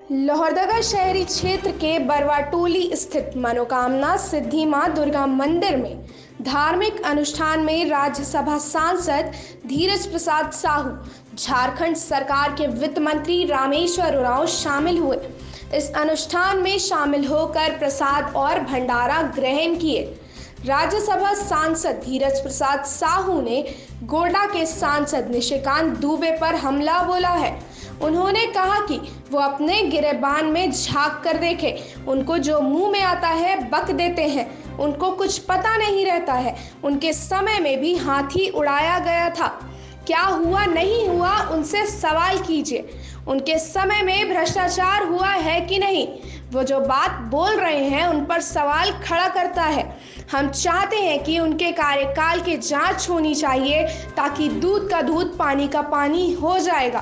लोहरदगा शहरी क्षेत्र के बरवाटोली स्थित मनोकामना सिद्धि मां दुर्गा मंदिर में धार्मिक अनुष्ठान में राज्यसभा सांसद धीरज प्रसाद साहू, झारखंड सरकार के वित्त मंत्री रामेश्वर उरांव शामिल हुए। इस अनुष्ठान में शामिल होकर प्रसाद और भंडारा ग्रहण किए। राज्यसभा सांसद धीरज प्रसाद साहू ने गोड्डा के सांसद निशिकांत दुबे पर हमला बोला है। उन्होंने कहा कि वो अपने गिरेबान में झांक कर देखें, उनको जो मुंह में आता है बक देते हैं, उनको कुछ पता नहीं रहता है। उनके समय में भी हाथी उड़ाया गया था, क्या हुआ नहीं हुआ उनसे सवाल कीजिए। उनके समय में भ्रष्टाचार हुआ है कि नहीं, वो जो बात बोल रहे हैं उन पर सवाल खड़ा करता है। हम चाहते हैं कि उनके कार्यकाल की जांच होनी चाहिए, ताकि दूध का दूध पानी का पानी हो जाएगा।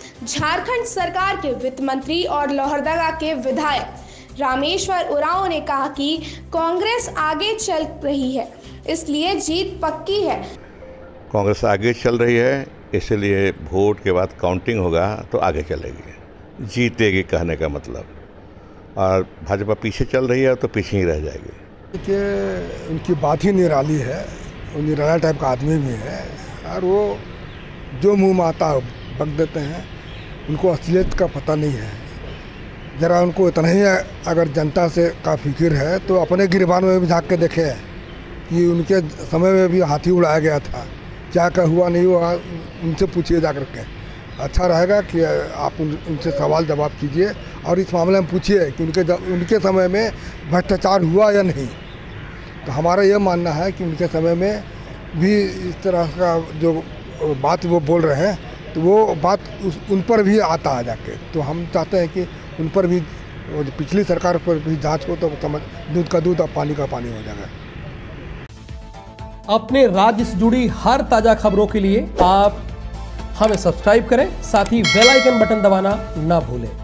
झारखंड सरकार के वित्त मंत्री और लोहरदगा के विधायक रामेश्वर उरांव ने कहा कि कांग्रेस आगे चल रही है, इसलिए जीत पक्की है। कांग्रेस आगे चल रही है, इसलिए वोट के बाद काउंटिंग होगा तो आगे चलेगी, जीतेगी कहने का मतलब। और भाजपा पीछे चल रही है तो पीछे ही रह जाएगी। कि उनकी बात ही निराली है, वो निराला टाइप का आदमी भी है और वो जो मुंह में आता बक देते हैं। उनको असलियत का पता नहीं है। ज़रा उनको इतना ही अगर जनता से का फिक्र है तो अपने गिरबान में भी झाँक के देखे कि उनके समय में भी हाथी उड़ाया गया था, क्या क्या हुआ नहीं हुआ, उनसे पूछिए जा कर के। अच्छा रहेगा कि आप उनसे सवाल जवाब कीजिए और इस मामले में पूछिए कि उनके समय में भ्रष्टाचार हुआ या नहीं। तो हमारा यह मानना है कि उनके समय में भी इस तरह का जो बात वो बोल रहे हैं तो वो बात उन पर भी आता है जाके। तो हम चाहते हैं कि उन पर भी, पिछली सरकार पर भी जांच हो तो समझ दूध का दूध और पानी का पानी हो जाएगा। अपने राज्य से जुड़ी हर ताजा खबरों के लिए आप हमें सब्सक्राइब करें, साथ ही बेल आइकन बटन दबाना ना भूलें।